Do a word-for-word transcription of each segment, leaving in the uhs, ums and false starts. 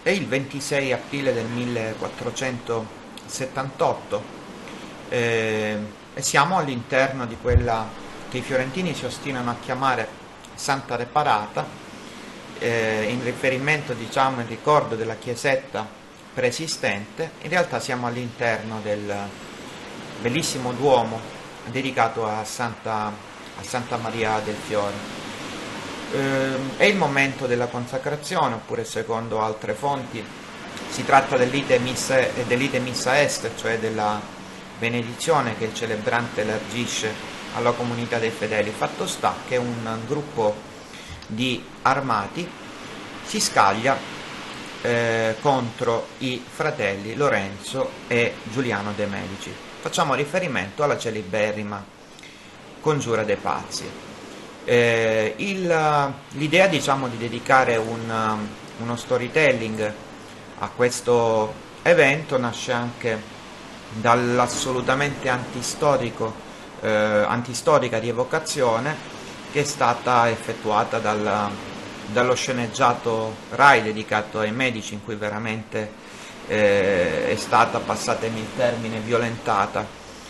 è il ventisei aprile del millequattrocentosettantotto eh, e siamo all'interno di quella che i fiorentini si ostinano a chiamare Santa Reparata, eh, in riferimento, diciamo, in ricordo della chiesetta preesistente. In realtà siamo all'interno del bellissimo duomo dedicato a Santa, a Santa Maria del Fiore. Eh, è il momento della consacrazione, oppure secondo altre fonti si tratta dell'ite missa, dell'ite missa est, cioè della benedizione che il celebrante elargisce alla comunità dei fedeli. Fatto sta che un gruppo di armati si scaglia eh, contro i fratelli Lorenzo e Giuliano de' Medici. Facciamo riferimento alla celeberrima Congiura dei Pazzi. Eh, il, l'idea, diciamo, di dedicare un, uno storytelling a questo evento nasce anche dall'assolutamente antistorico, eh, antistorica rievocazione che è stata effettuata dal, dallo sceneggiato Rai dedicato ai Medici, in cui veramente eh, è stata, passatemi il termine, violentata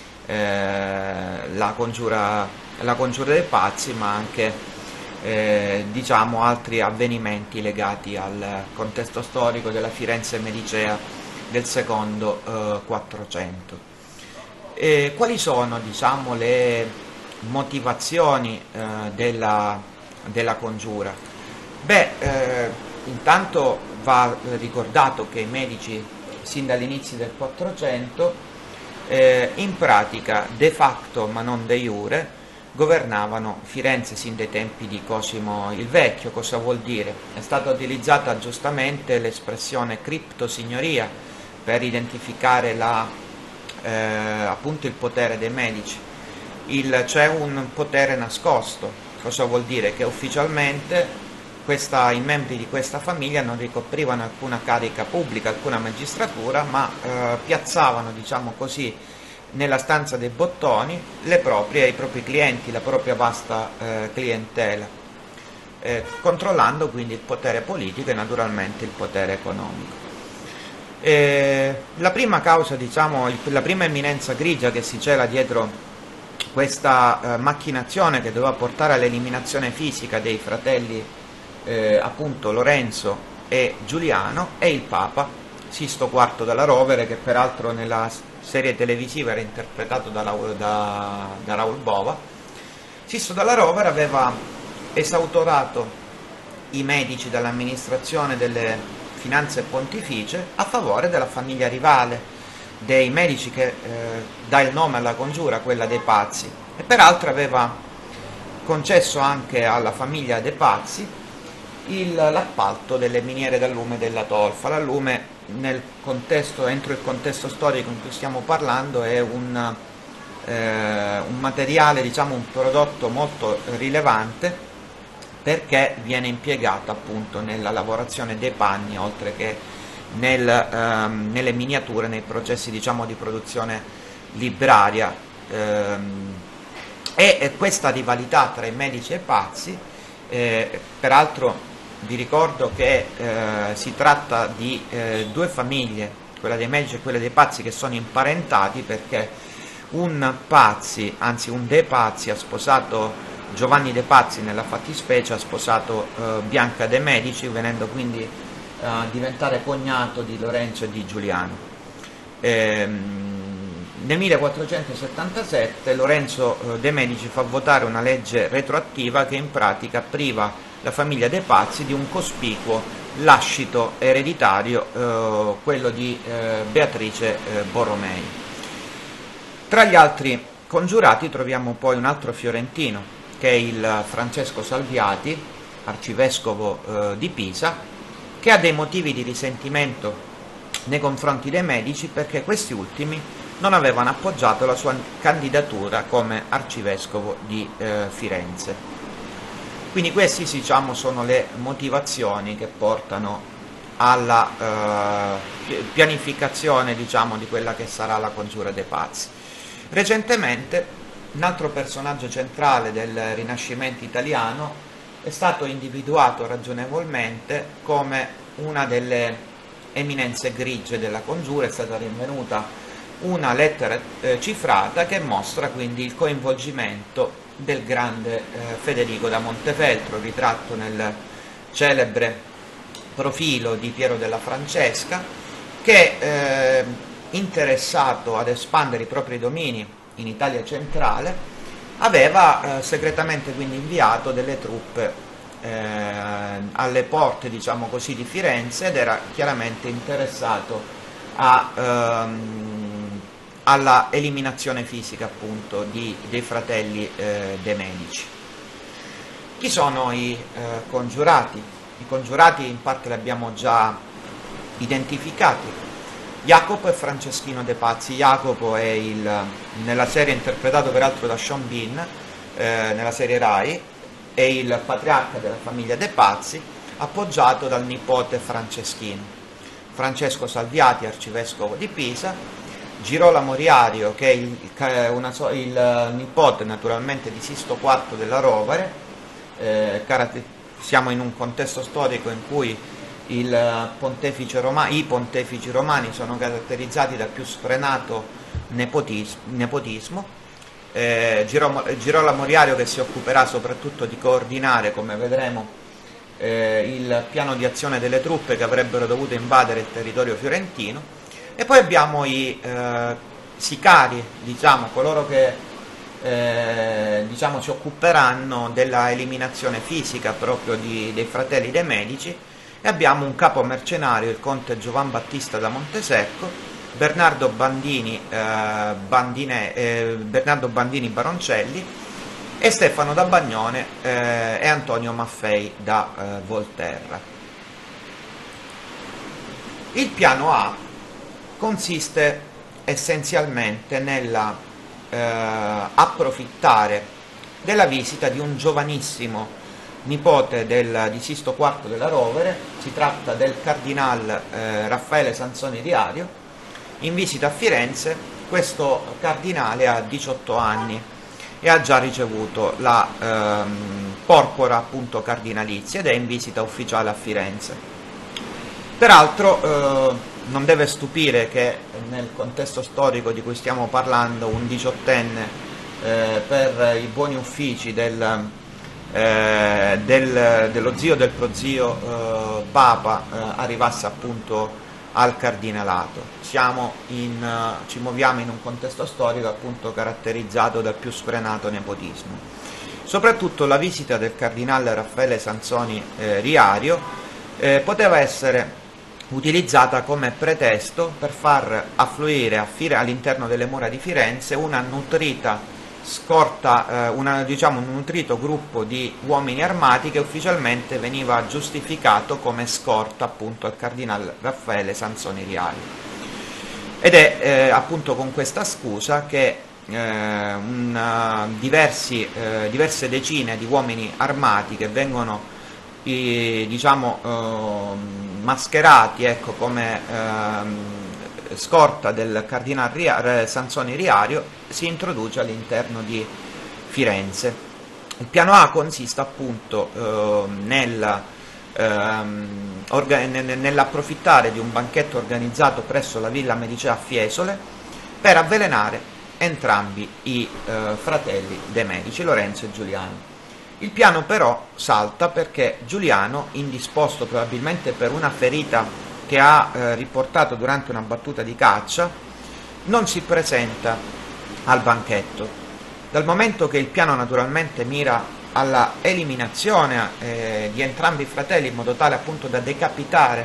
eh, la, congiura, la congiura dei pazzi, ma anche eh, diciamo altri avvenimenti legati al contesto storico della Firenze medicea del secondo eh, Quattrocento. E quali sono, diciamo, le motivazioni eh, della, della congiura? Beh, eh, intanto va ricordato che i Medici, sin dall'inizio del Quattrocento, eh, in pratica, de facto ma non de iure, governavano Firenze sin dai tempi di Cosimo il Vecchio. Cosa vuol dire? È stata utilizzata giustamente l'espressione criptosignoria per identificare la, eh, appunto il potere dei Medici. Il, c'è un potere nascosto. Cosa vuol dire? Che ufficialmente questa, i membri di questa famiglia non ricoprivano alcuna carica pubblica, alcuna magistratura, ma eh, piazzavano, diciamo così, nella stanza dei bottoni le proprie, i propri clienti, la propria vasta eh, clientela, eh, controllando quindi il potere politico e naturalmente il potere economico. Eh, la prima causa, diciamo, il, la prima eminenza grigia che si cela dietro questa eh, macchinazione che doveva portare all'eliminazione fisica dei fratelli eh, appunto Lorenzo e Giuliano è il Papa Sisto quarto della Rovere, che peraltro nella serie televisiva era interpretato da, da, da Raul Bova. Sisto della Rovere aveva esautorato i Medici dall'amministrazione delle finanze pontificie a favore della famiglia rivale dei Medici, che eh, dà il nome alla congiura, quella dei Pazzi, e peraltro aveva concesso anche alla famiglia dei Pazzi il, l'appalto delle miniere d'allume della Tolfa. L'allume, nel contesto, entro il contesto storico in cui stiamo parlando, è un, eh, un materiale, diciamo un prodotto molto rilevante, perché viene impiegato appunto nella lavorazione dei panni, oltre che nel, ehm, nelle miniature, nei processi, diciamo, di produzione libraria. Ehm, e, e questa rivalità tra i Medici e i Pazzi, eh, peraltro vi ricordo che eh, si tratta di eh, due famiglie, quella dei Medici e quella dei Pazzi, che sono imparentati, perché un Pazzi, anzi un De Pazzi, ha sposato Giovanni De Pazzi, nella fattispecie ha sposato eh, Bianca de' Medici, venendo quindi a diventare cognato di Lorenzo e di Giuliano. Ehm, nel millequattrocentosettantasette Lorenzo eh, de' Medici fa votare una legge retroattiva che in pratica priva la famiglia dei Pazzi di un cospicuo lascito ereditario, eh, quello di eh, Beatrice eh, Borromei. Tra gli altri congiurati troviamo poi un altro fiorentino, che è il Francesco Salviati, arcivescovo eh, di Pisa, che ha dei motivi di risentimento nei confronti dei Medici perché questi ultimi non avevano appoggiato la sua candidatura come arcivescovo di eh, Firenze. Quindi queste, diciamo, sono le motivazioni che portano alla eh, pianificazione, diciamo, di quella che sarà la congiura dei Pazzi. Recentemente un altro personaggio centrale del Rinascimento italiano è stato individuato ragionevolmente come una delle eminenze grigie della congiura è stata rinvenuta una lettera eh, cifrata che mostra quindi il coinvolgimento del grande eh, Federico da Montefeltro, ritratto nel celebre profilo di Piero della Francesca, che eh, interessato ad espandere i propri domini in Italia centrale aveva eh, segretamente quindi inviato delle truppe eh, alle porte, diciamo così, di Firenze, ed era chiaramente interessato a, ehm, alla eliminazione fisica appunto di, dei fratelli eh, de' Medici. Chi sono i eh, congiurati? I congiurati in parte li abbiamo già identificati: Jacopo e Franceschino de' Pazzi. Jacopo è il, nella serie interpretato peraltro da Sean Bean, eh, nella serie Rai, è il patriarca della famiglia de' Pazzi, appoggiato dal nipote Franceschino. Francesco Salviati, arcivescovo di Pisa, Girolamo Riario, che è il, una, il nipote naturalmente di Sisto quarto della Rovere. eh, siamo in un contesto storico in cui il pontefice Roma, i pontefici romani sono caratterizzati dal più sfrenato nepotismo, nepotismo. Eh, Girolamo Riario, che si occuperà soprattutto di coordinare, come vedremo, eh, il piano di azione delle truppe che avrebbero dovuto invadere il territorio fiorentino. E poi abbiamo i eh, sicari, diciamo, coloro che eh, diciamo, si occuperanno della eliminazione fisica proprio di, dei fratelli de' Medici, e abbiamo un capo mercenario, il conte Giovan Battista da Montesecco, Bernardo Bandini, eh, Bandine, eh, Bernardo Bandini Baroncelli, e Stefano da Bagnone eh, e Antonio Maffei da eh, Volterra. Il piano A consiste essenzialmente nella eh, approfittare della visita di un giovanissimo nipote del, di Sisto quarto della Rovere. Si tratta del cardinal eh, Raffaele Sansoni Riario. In visita a Firenze, questo cardinale ha diciotto anni e ha già ricevuto la ehm, porpora appunto cardinalizia ed è in visita ufficiale a Firenze. Peraltro eh, non deve stupire che nel contesto storico di cui stiamo parlando un diciottenne eh, per i buoni uffici del, eh, del, dello zio del prozio eh, Papa eh, arrivasse appunto al cardinalato. Siamo in, uh, ci muoviamo in un contesto storico appunto caratterizzato dal più sfrenato nepotismo. Soprattutto la visita del cardinale Raffaele Sansoni eh, Riario eh, poteva essere utilizzata come pretesto per far affluire all'interno delle mura di Firenze una nutrita scorta, eh, una, diciamo, un nutrito gruppo di uomini armati che ufficialmente veniva giustificato come scorta appunto al cardinale Raffaele Sansoni Riario. Ed è eh, appunto con questa scusa che eh, una, diversi, eh, diverse decine di uomini armati che vengono i, diciamo eh, mascherati, ecco, come eh, scorta del cardinale Ria, Sansoni Riario, si introduce all'interno di Firenze. Il piano A consiste appunto eh, nel, ehm, nell'approfittare di un banchetto organizzato presso la Villa Medicea a Fiesole per avvelenare entrambi i eh, fratelli de' Medici, Lorenzo e Giuliano. Il piano però salta perché Giuliano, indisposto probabilmente per una ferita che ha eh, riportato durante una battuta di caccia, non si presenta al banchetto. Dal momento che il piano naturalmente mira alla eliminazione eh, di entrambi i fratelli in modo tale appunto da decapitare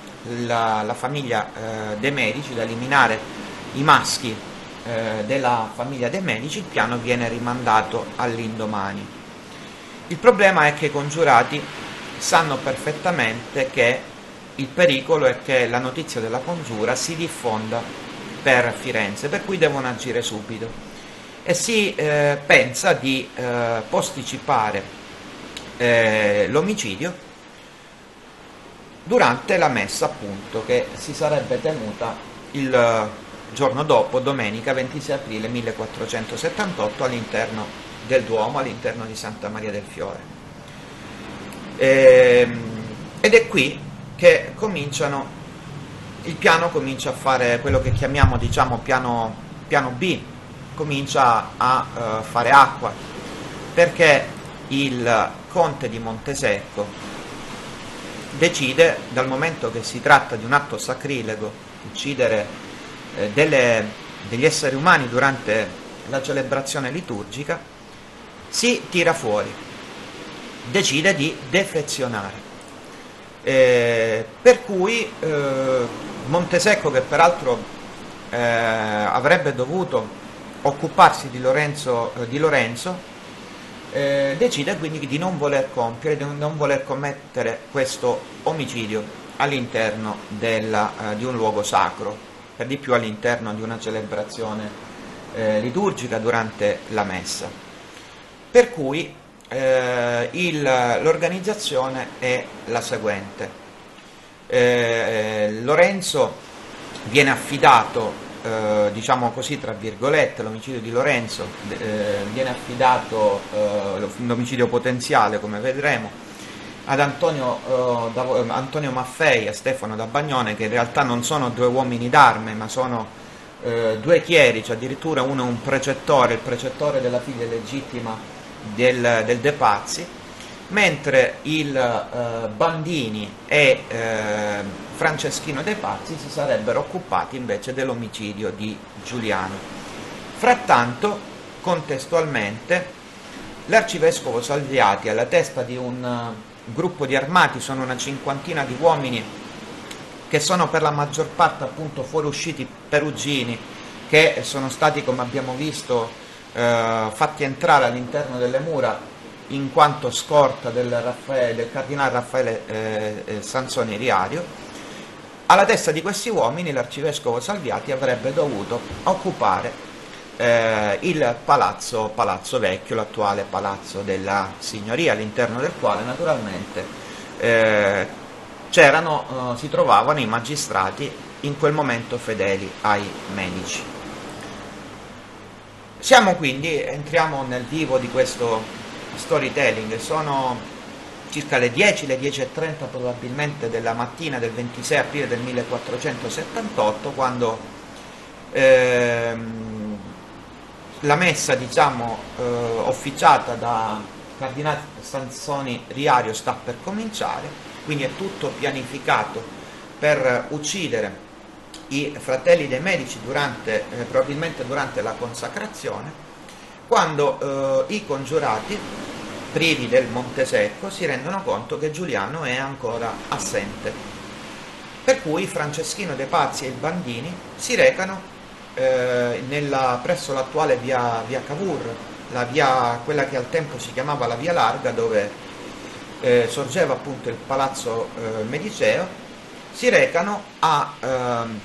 la, la famiglia eh, de' Medici, da eliminare i maschi eh, della famiglia de' Medici, il piano viene rimandato all'indomani. Il problema è che i congiurati sanno perfettamente che il pericolo è che la notizia della congiura si diffonda per Firenze, per cui devono agire subito, e si eh, pensa di eh, posticipare eh, l'omicidio durante la messa appunto che si sarebbe tenuta il giorno dopo, domenica ventisei aprile millequattrocentosettantotto, all'interno del Duomo, all'interno di Santa Maria del Fiore. E, ed è qui che cominciano il piano comincia a fare quello che chiamiamo, diciamo, piano, piano B, comincia a uh, fare acqua, perché il conte di Montesecco decide, dal momento che si tratta di un atto sacrilego, uccidere eh, delle, degli esseri umani durante la celebrazione liturgica, si tira fuori, decide di defezionare. Eh, per cui eh, Montesecco, che peraltro eh, avrebbe dovuto occuparsi di Lorenzo, eh, di Lorenzo eh, decide quindi di non voler compiere, di non voler commettere questo omicidio all'interno della, eh, di un luogo sacro, per di più all'interno di una celebrazione eh, liturgica durante la messa. Per cui Eh, l'organizzazione è la seguente. Eh, Lorenzo viene affidato, eh, diciamo così tra virgolette, l'omicidio di Lorenzo eh, viene affidato, eh, l'omicidio potenziale come vedremo, ad Antonio, eh, da, Antonio Maffei e a Stefano da Bagnone, che in realtà non sono due uomini d'arme ma sono eh, due chierici, addirittura uno è un precettore, il precettore della figlia legittima Del, del De Pazzi, mentre il eh, Bandini e eh, Franceschino De Pazzi si sarebbero occupati invece dell'omicidio di Giuliano. Frattanto, contestualmente, l'arcivescovo Salviati, alla testa di un uh, gruppo di armati, sono una cinquantina di uomini che sono per la maggior parte appunto fuoriusciti perugini, che sono stati, come abbiamo visto, Eh, fatti entrare all'interno delle mura in quanto scorta del, Raffaele, del cardinale Raffaele eh, eh, Sansoni Riario. Alla testa di questi uomini l'arcivescovo Salviati avrebbe dovuto occupare eh, il palazzo, palazzo Vecchio, l'attuale palazzo della Signoria, all'interno del quale naturalmente eh, c'erano, eh, si trovavano i magistrati in quel momento fedeli ai Medici. Siamo quindi, entriamo nel vivo di questo storytelling, sono circa le dieci, le dieci e trenta probabilmente della mattina del ventisei aprile del millequattrocentosettantotto, quando ehm, la messa, diciamo, eh, officiata da Cardinale Sansoni Riario sta per cominciare, quindi è tutto pianificato per uccidere i fratelli dei Medici durante, eh, probabilmente durante la consacrazione, quando eh, i congiurati, privi del Montesecco, si rendono conto che Giuliano è ancora assente. Per cui Franceschino De Pazzi e il Bandini si recano eh, nella, presso l'attuale via, via Cavour, la via, quella che al tempo si chiamava la Via Larga, dove eh, sorgeva appunto il palazzo eh, mediceo. Si recano a... Ehm,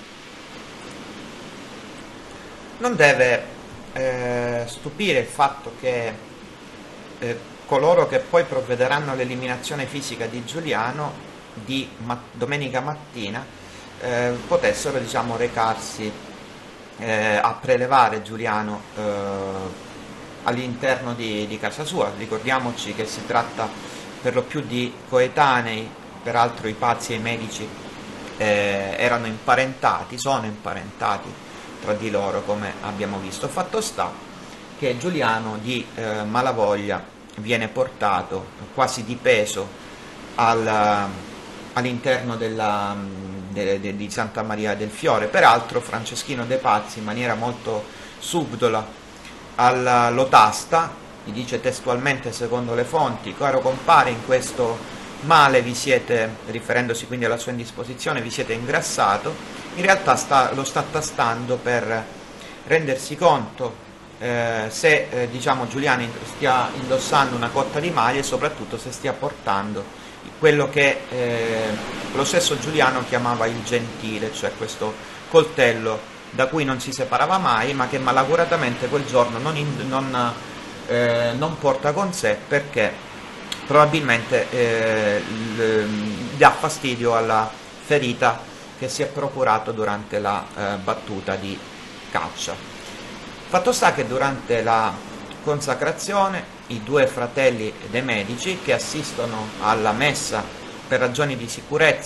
non deve eh, stupire il fatto che eh, coloro che poi provvederanno all'eliminazione fisica di Giuliano di ma domenica mattina eh, potessero, diciamo, recarsi eh, a prelevare Giuliano eh, all'interno di, di casa sua. Ricordiamoci che si tratta per lo più di coetanei, peraltro i Pazzi e i Medici eh, erano imparentati, sono imparentati tra di loro, come abbiamo visto. Fatto sta che Giuliano di eh, Malavoglia viene portato quasi di peso al, all'interno della, de, de, di Santa Maria del Fiore. Peraltro Franceschino De Pazzi, in maniera molto subdola, alla, lo tasta, gli dice testualmente, secondo le fonti: caro compare, in questo male vi siete, riferendosi quindi alla sua indisposizione, vi siete ingrassato. In realtà sta, lo sta tastando per rendersi conto eh, se eh, diciamo, Giuliano stia indossando una cotta di maglia e soprattutto se stia portando quello che eh, lo stesso Giuliano chiamava il gentile, cioè questo coltello da cui non si separava mai, ma che malauguratamente quel giorno non, in, non, eh, non porta con sé, perché probabilmente eh, dà fastidio alla ferita che si è procurato durante la eh, battuta di caccia. Fatto sta che durante la consacrazione i due fratelli dei Medici, che assistono alla messa per ragioni di sicurezza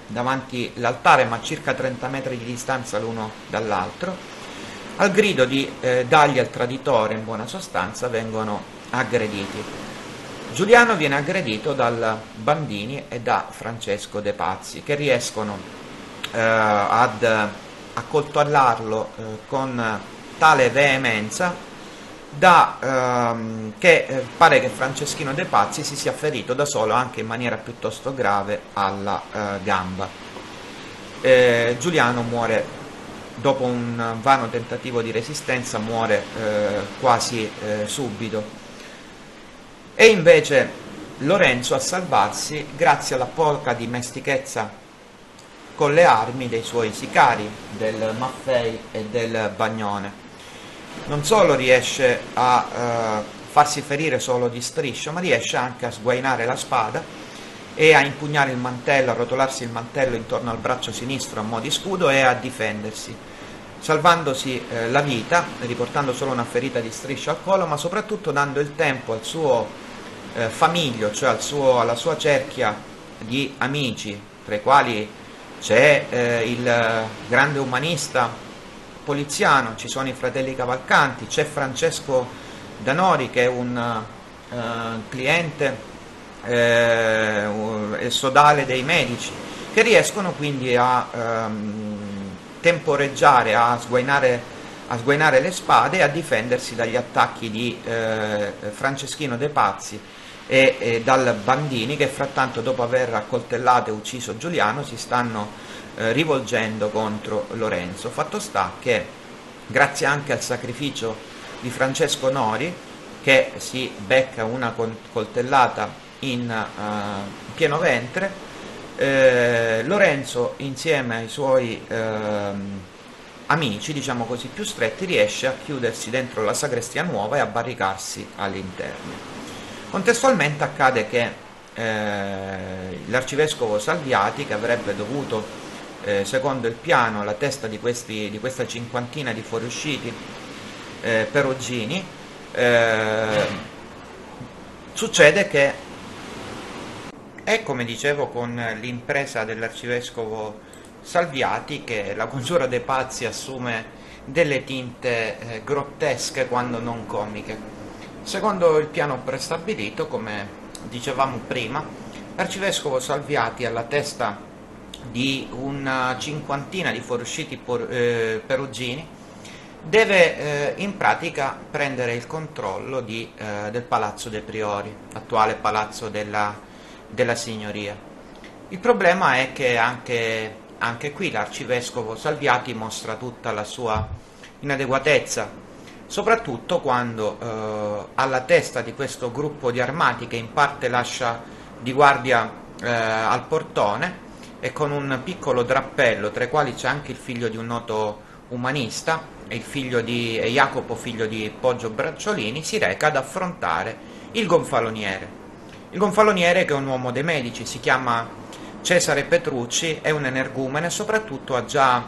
davanti all'altare, ma a circa trenta metri di distanza l'uno dall'altro. Al grido di eh, dagli al traditore, in buona sostanza, vengono aggrediti. Giuliano viene aggredito dal Bandini e da Francesco De Pazzi, che riescono eh, ad accoltellarlo eh, con tale veemenza da, ehm, che eh, pare che Franceschino De Pazzi si sia ferito da solo, anche in maniera piuttosto grave, alla eh, gamba. Eh, Giuliano muore dopo un vano tentativo di resistenza, muore eh, quasi eh, subito. E invece Lorenzo a salvarsi grazie alla poca dimestichezza con le armi dei suoi sicari, del Maffei e del Bagnone. Non solo riesce a eh, farsi ferire solo di striscio, ma riesce anche a sguainare la spada e a impugnare il mantello, a rotolarsi il mantello intorno al braccio sinistro a mo' di scudo e a difendersi, salvandosi eh, la vita, riportando solo una ferita di striscio al collo, ma soprattutto dando il tempo al suo eh, famiglio, cioè al suo, alla sua cerchia di amici, tra i quali c'è eh, il grande umanista Poliziano, ci sono i fratelli Cavalcanti, c'è Francesco Danori che è un uh, cliente eh, uh, sodale dei medici, che riescono quindi a um, temporeggiare, a sguainare, a sguainare le spade e a difendersi dagli attacchi di eh, Franceschino De Pazzi e, e dal Bandini, che frattanto, dopo aver accoltellato e ucciso Giuliano, si stanno Eh, rivolgendo contro Lorenzo. Fatto sta che, grazie anche al sacrificio di Francesco Nori, che si becca una coltellata in uh, pieno ventre, eh, Lorenzo, insieme ai suoi eh, amici, diciamo così, più stretti, riesce a chiudersi dentro la sagrestia nuova e a barricarsi all'interno. Contestualmente accade che eh, l'arcivescovo Salviati, che avrebbe dovuto Eh, secondo il piano la testa di, questi, di questa cinquantina di fuoriusciti eh, perugini, eh, succede che è, come dicevo, con l'impresa dell'arcivescovo Salviati che la congiura dei pazzi assume delle tinte eh, grottesche quando non comiche. Secondo il piano prestabilito, come dicevamo prima, l'arcivescovo Salviati, alla testa di una cinquantina di fuoriusciti eh, perugini, deve eh, in pratica prendere il controllo di, eh, del Palazzo dei Priori, attuale Palazzo della, della Signoria. Il problema è che anche, anche qui l'arcivescovo Salviati mostra tutta la sua inadeguatezza, soprattutto quando eh, alla testa di questo gruppo di armati, che in parte lascia di guardia eh, al portone, e con un piccolo drappello, tra i quali c'è anche il figlio di un noto umanista, e il figlio di e Jacopo, figlio di Poggio Bracciolini, si reca ad affrontare il gonfaloniere. Il gonfaloniere, che è un uomo dei Medici, si chiama Cesare Petrucci, è un energumene e soprattutto ha già,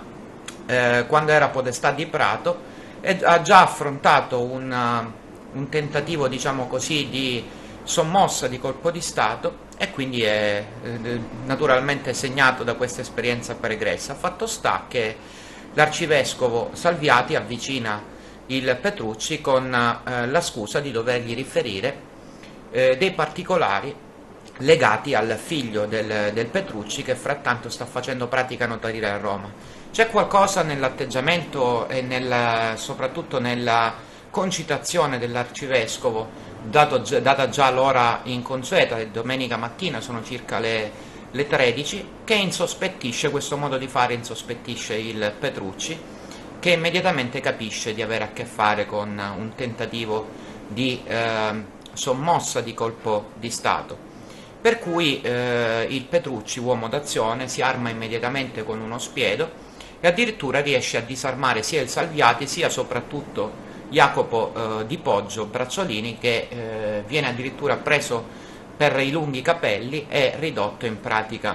eh, quando era podestà di Prato, ha già affrontato un, un tentativo, diciamo così, di sommossa di colpo di Stato, e quindi è eh, naturalmente segnato da questa esperienza pregressa. Fatto sta che l'arcivescovo Salviati avvicina il Petrucci con eh, la scusa di dovergli riferire eh, dei particolari legati al figlio del, del Petrucci, che frattanto sta facendo pratica notarile a Roma. C'è qualcosa nell'atteggiamento e nel, soprattutto nella concitazione dell'arcivescovo, dato, data già l'ora inconsueta, domenica mattina, sono circa le, le tredici, che insospettisce, questo modo di fare insospettisce il Petrucci, che immediatamente capisce di avere a che fare con un tentativo di eh, sommossa di colpo di Stato. Per cui eh, il Petrucci, uomo d'azione, si arma immediatamente con uno spiedo e addirittura riesce a disarmare sia il Salviati sia soprattutto Jacopo eh, di Poggio Bracciolini, che eh, viene addirittura preso per i lunghi capelli e ridotto in pratica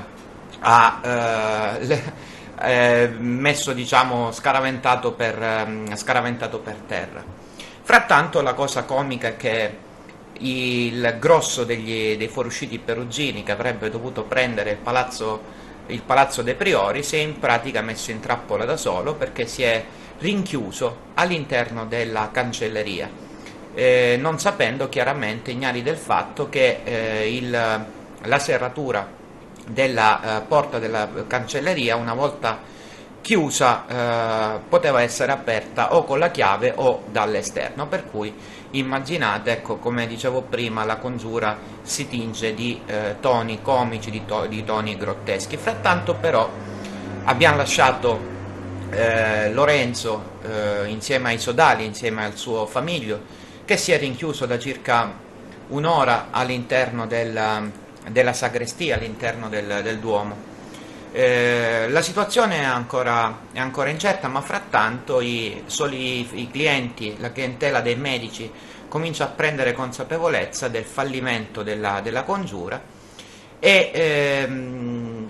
a eh, le, eh, messo, diciamo, scaraventato per, eh, scaraventato per terra. Frattanto la cosa comica è che il grosso degli, dei fuoriusciti perugini, che avrebbe dovuto prendere il palazzo il Palazzo dei Priori, si è in pratica messo in trappola da solo perché si è rinchiuso all'interno della cancelleria, eh, non sapendo chiaramente, ignari del fatto che eh, il, la serratura della eh, porta della cancelleria, una volta chiusa, eh, poteva essere aperta o con la chiave o dall'esterno, per cui immaginate, ecco, come dicevo prima, la congiura si tinge di eh, toni comici, di, to di toni grotteschi. Frattanto però abbiamo lasciato eh, Lorenzo eh, insieme ai sodali, insieme al suo famiglio, che si è rinchiuso da circa un'ora all'interno della, della sagrestia, all'interno del, del Duomo. Eh, la situazione è ancora, è ancora incerta, ma frattanto i, soli i clienti, la clientela dei medici comincia a prendere consapevolezza del fallimento della, della congiura e ehm,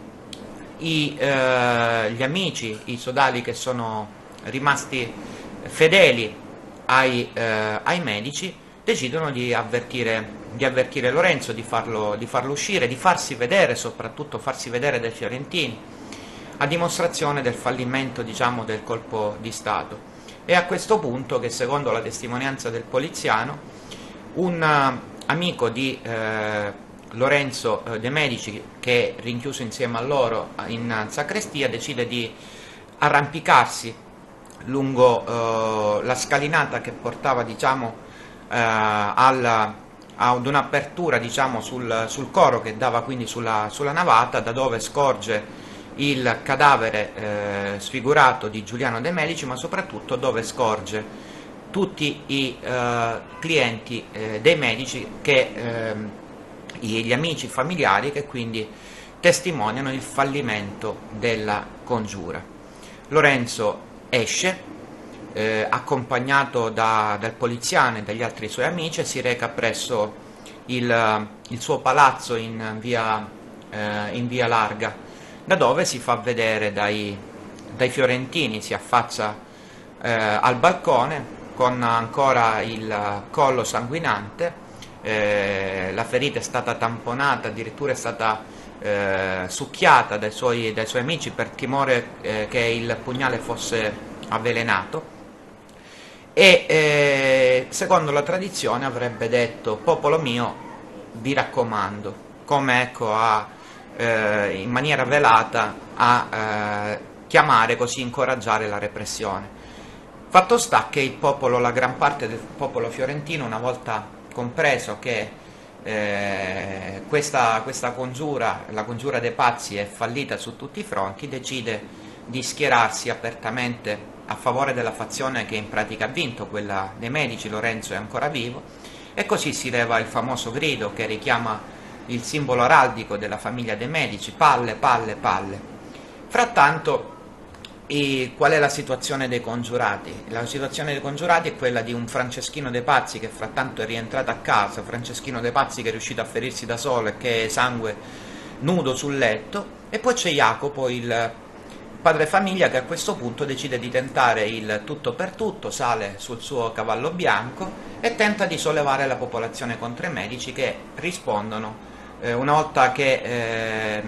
i, eh, gli amici, i sodali che sono rimasti fedeli ai, eh, ai medici decidono di avvertire, di avvertire Lorenzo, di farlo, di farlo uscire, di farsi vedere, soprattutto farsi vedere dai fiorentini, a dimostrazione del fallimento, diciamo, del colpo di Stato. È a questo punto che, secondo la testimonianza del poliziano, un uh, amico di eh, Lorenzo eh, De Medici, che è rinchiuso insieme a loro in uh, sacrestia, decide di arrampicarsi lungo uh, la scalinata che portava, diciamo, uh, alla, ad un'apertura, diciamo, sul, sul coro che dava quindi sulla, sulla navata, da dove scorge il cadavere eh, sfigurato di Giuliano De Medici, ma soprattutto dove scorge tutti i eh, clienti eh, dei Medici, che, eh, gli amici familiari, che quindi testimoniano il fallimento della congiura. Lorenzo esce, eh, accompagnato da, dal poliziano e dagli altri suoi amici, e si reca presso il, il suo palazzo in via, eh, in via Larga, da dove si fa vedere dai, dai fiorentini, si affaccia eh, al balcone con ancora il collo sanguinante, eh, la ferita è stata tamponata, addirittura è stata eh, succhiata dai suoi, dai suoi amici per timore eh, che il pugnale fosse avvelenato, e eh, secondo la tradizione avrebbe detto: popolo mio, vi raccomando, come, ecco, a Eh, in maniera velata a eh, chiamare, così incoraggiare la repressione. Fatto sta che il popolo, la gran parte del popolo fiorentino, una volta compreso che eh, questa, questa congiura, la congiura dei pazzi, è fallita su tutti i fronti, decide di schierarsi apertamente a favore della fazione che in pratica ha vinto, quella dei Medici. Lorenzo è ancora vivo, e così si leva il famoso grido che richiama il simbolo araldico della famiglia dei Medici: palle, palle, palle. Frattanto, e qual è la situazione dei congiurati? La situazione dei congiurati è quella di un Franceschino De Pazzi, che frattanto è rientrato a casa, Franceschino De Pazzi che è riuscito a ferirsi da solo e che sangue nudo sul letto, e poi c'è Jacopo, il padre famiglia, che a questo punto decide di tentare il tutto per tutto, sale sul suo cavallo bianco e tenta di sollevare la popolazione contro i Medici, che rispondono eh, una volta che eh,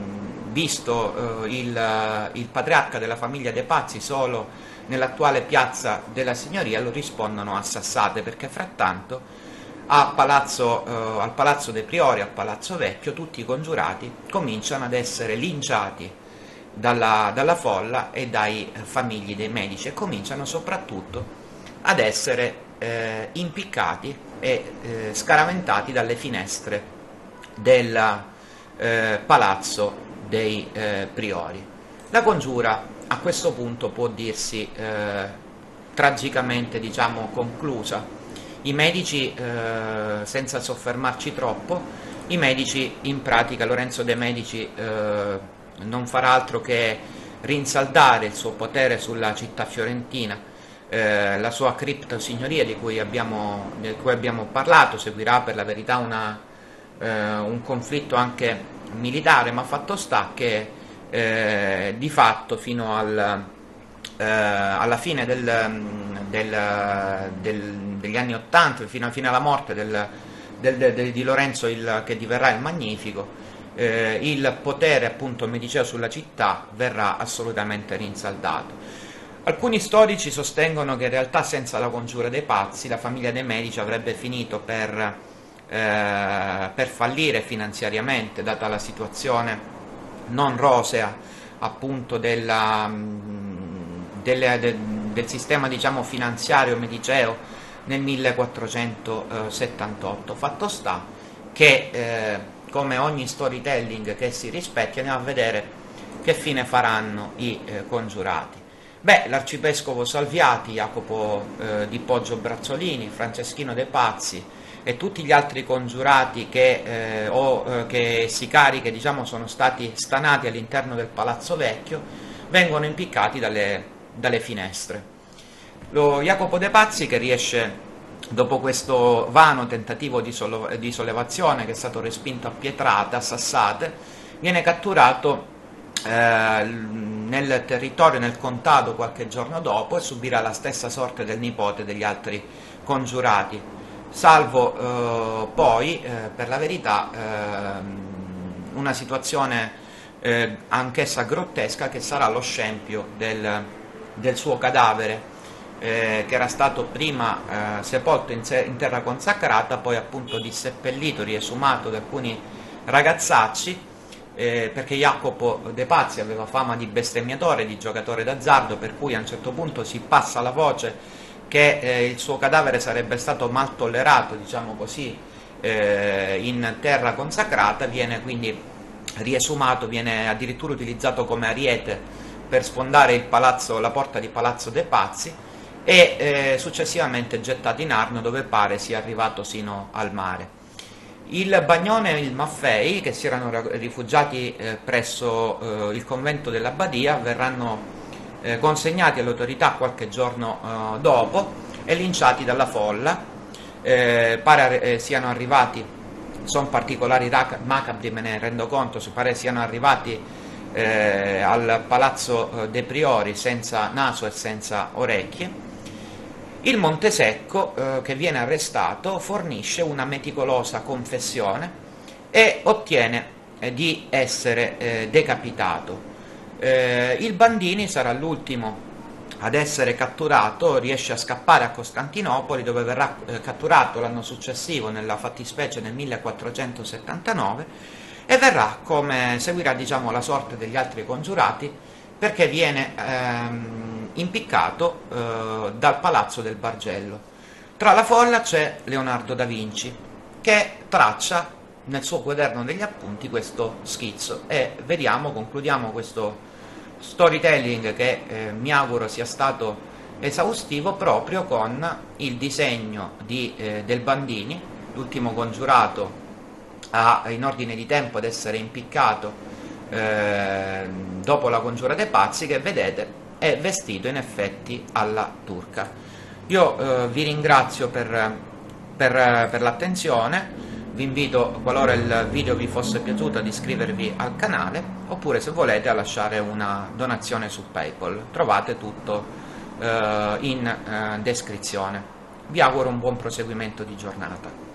visto eh, il, il patriarca della famiglia De Pazzi solo nell'attuale piazza della Signoria, lo rispondono a sassate, perché frattanto a palazzo, eh, al Palazzo dei Priori, a Palazzo Vecchio, tutti i congiurati cominciano ad essere linciati dalla, dalla folla e dai famigli dei Medici, e cominciano soprattutto ad essere eh, impiccati e eh, scaraventati dalle finestre del eh, Palazzo dei eh, Priori. La congiura a questo punto può dirsi eh, tragicamente, diciamo, conclusa. I Medici, eh, senza soffermarci troppo, i Medici, in pratica Lorenzo De Medici eh, non farà altro che rinsaldare il suo potere sulla città fiorentina. Eh, la sua criptosignoria di cui abbiamo, di cui abbiamo parlato, seguirà per la verità una Uh, un conflitto anche militare, ma fatto sta che eh, di fatto fino al, eh, alla fine del, del, del, degli anni ottanta, fino, fino alla morte del, del, del, di Lorenzo il, che diverrà il Magnifico, eh, il potere appunto mediceo sulla città verrà assolutamente rinsaldato. Alcuni storici sostengono che in realtà senza la congiura dei pazzi la famiglia dei Medici avrebbe finito per, eh, per fallire finanziariamente, data la situazione non rosea appunto della, delle, de, del sistema diciamo finanziario mediceo nel millequattrocentosettantotto. Fatto sta che eh, come ogni storytelling che si rispecchia, andiamo a vedere che fine faranno i eh, congiurati. Beh, l'arcivescovo Salviati, Jacopo eh, di Poggio Brazzolini, Franceschino De Pazzi e tutti gli altri congiurati che, eh, o eh, che sicari che diciamo sono stati stanati all'interno del Palazzo Vecchio vengono impiccati dalle, dalle finestre. Lo Jacopo De Pazzi, che riesce, dopo questo vano tentativo di, solo, di sollevazione che è stato respinto a pietrate, a sassate, viene catturato Eh, nel territorio, nel contado qualche giorno dopo, e subirà la stessa sorte del nipote degli altri congiurati, salvo eh, poi, eh, per la verità, eh, una situazione eh, anch'essa grottesca, che sarà lo scempio del, del suo cadavere, eh, che era stato prima eh, sepolto in, in terra consacrata, poi appunto disseppellito, riesumato da alcuni ragazzacci, Eh, perché Jacopo De Pazzi aveva fama di bestemmiatore, di giocatore d'azzardo, per cui a un certo punto si passa la voce che eh, il suo cadavere sarebbe stato mal tollerato, diciamo così, eh, in terra consacrata, viene quindi riesumato, viene addirittura utilizzato come ariete per sfondare il palazzo, la porta di Palazzo De Pazzi, e eh, successivamente gettato in Arno, dove pare sia arrivato sino al mare. Il Bagnone e il Maffei, che si erano rifugiati eh, presso eh, il convento dell'Abbadia, verranno eh, consegnati alle autorità qualche giorno eh, dopo e linciati dalla folla. Eh, pare eh, siano arrivati, sono particolari macabri, me ne rendo conto, pare siano arrivati eh, al Palazzo dei Priori senza naso e senza orecchie. Il Montesecco, eh, che viene arrestato, fornisce una meticolosa confessione e ottiene eh, di essere eh, decapitato. Eh, il Bandini sarà l'ultimo ad essere catturato, riesce a scappare a Costantinopoli, dove verrà eh, catturato l'anno successivo, nella fattispecie nel millequattrocentosettantanove, e verrà, come seguirà diciamo la sorte degli altri congiurati, perché viene ehm, impiccato eh, dal Palazzo del Bargello. Tra la folla c'è Leonardo da Vinci, che traccia nel suo quaderno degli appunti questo schizzo, e vediamo, concludiamo questo storytelling che eh, mi auguro sia stato esaustivo, proprio con il disegno di, eh, del Bandini, l'ultimo congiurato a, in ordine di tempo ad essere impiccato eh, dopo la congiura dei pazzi, che vedete è vestito in effetti alla turca. Io eh, vi ringrazio per, per, per l'attenzione, vi invito, qualora il video vi fosse piaciuto, ad iscrivervi al canale, oppure se volete a lasciare una donazione su PayPal, trovate tutto eh, in eh, descrizione. Vi auguro un buon proseguimento di giornata.